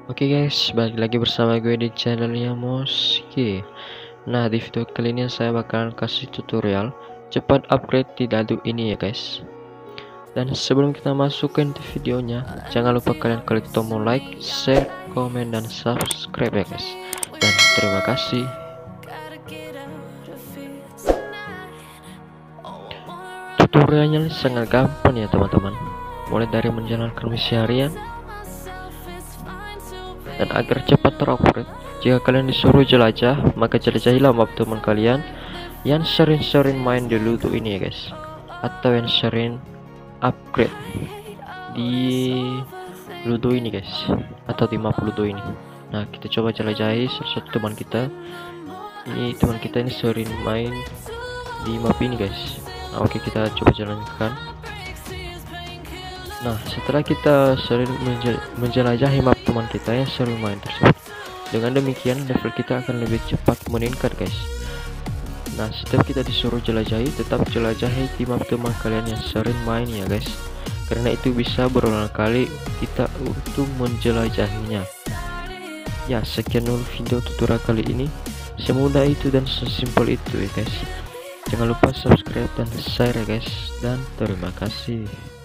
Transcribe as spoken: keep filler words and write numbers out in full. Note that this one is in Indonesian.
Oke guys, balik lagi bersama gue di channelnya Moski. Nah, di video kali ini saya bakalan kasih tutorial cepat upgrade di dadu ini ya guys. Dan sebelum kita masuk ke videonya, jangan lupa kalian klik tombol like, share, komen, dan subscribe ya guys. Dan terima kasih. Tutorialnya sangat gampang ya teman-teman. Mulai dari menjalankan misi harian. Dan agar cepat terupgrade, jika kalian disuruh jelajah, maka jelajahilah map teman kalian yang sering-sering main di Ludo ini ya guys, atau yang sering upgrade di Ludo ini guys, atau di map Ludo ini. Nah, kita coba jelajahi salah satu teman kita. Ini teman kita ini sering main di map ini guys. Nah, oke, kita coba jalankan. Nah, setelah kita sering menjel menjelajahi map teman kita yang sering main tersebut, dengan demikian level kita akan lebih cepat meningkat guys. Nah, setiap kita disuruh jelajahi, tetap jelajahi di map teman kalian yang sering main ya guys, karena itu bisa berulang kali kita untuk menjelajahinya. Ya, sekian dulu video tutorial kali ini. Semudah itu dan sesimpel itu ya guys. Jangan lupa subscribe dan share ya guys, dan terima kasih.